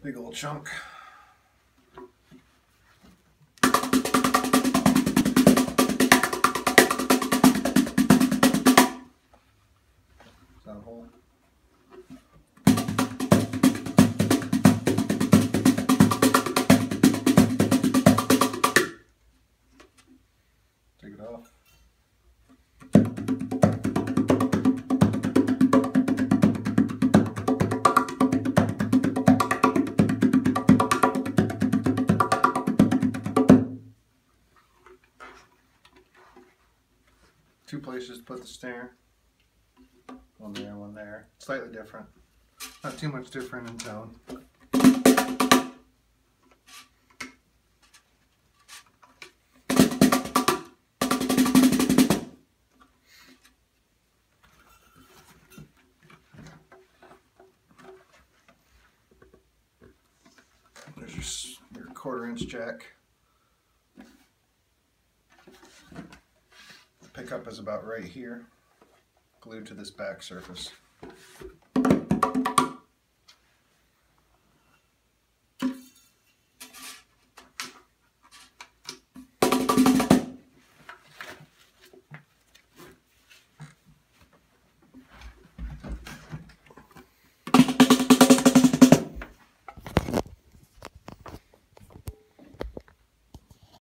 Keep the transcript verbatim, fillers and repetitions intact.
Big old chunk. Is that a hole? Take it off. Two places to put the snare. One there, one there. Slightly different. Not too much different in tone. There's your, your quarter inch jack. The pickup is about right here, glued to this back surface.